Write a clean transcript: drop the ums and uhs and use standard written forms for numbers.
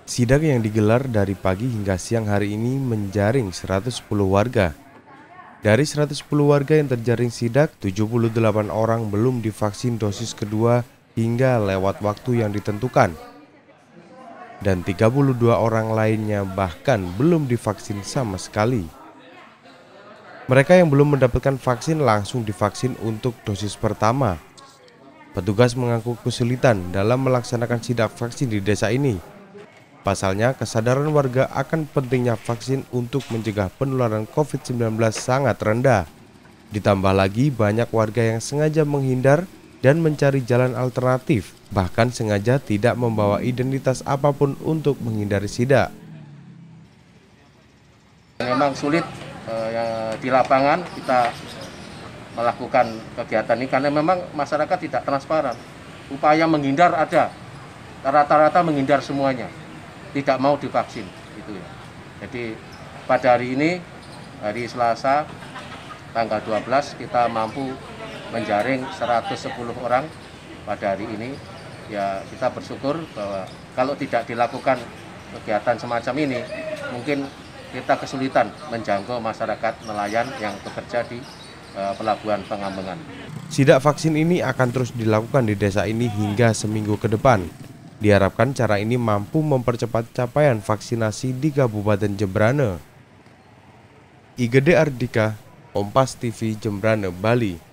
Sidak yang digelar dari pagi hingga siang hari ini menjaring 110 warga. Dari 110 warga yang terjaring sidak, 78 orang belum divaksin dosis kedua hingga lewat waktu yang ditentukan. Dan 32 orang lainnya bahkan belum divaksin sama sekali. Mereka yang belum mendapatkan vaksin langsung divaksin untuk dosis pertama. Petugas mengaku kesulitan dalam melaksanakan sidak vaksin di desa ini. Pasalnya, kesadaran warga akan pentingnya vaksin untuk mencegah penularan COVID-19 sangat rendah. Ditambah lagi banyak warga yang sengaja menghindar dan mencari jalan alternatif, bahkan sengaja tidak membawa identitas apapun untuk menghindari sidak. Memang sulit di lapangan kita melakukan kegiatan ini karena memang masyarakat tidak transparan. Upaya menghindar ada, rata-rata menghindar semuanya. Tidak mau divaksin gitu ya. Jadi pada hari ini, hari Selasa tanggal 12 kita mampu menjaring 110 orang pada hari ini. Ya kita bersyukur bahwa kalau tidak dilakukan kegiatan semacam ini mungkin kita kesulitan menjangkau masyarakat nelayan yang bekerja di Pelabuhan Pengambangan. Sidak vaksin ini akan terus dilakukan di desa ini hingga seminggu ke depan. Diharapkan cara ini mampu mempercepat capaian vaksinasi di Kabupaten Jembrane. Igede Ardika, Kompas TV, Jembrane, Bali.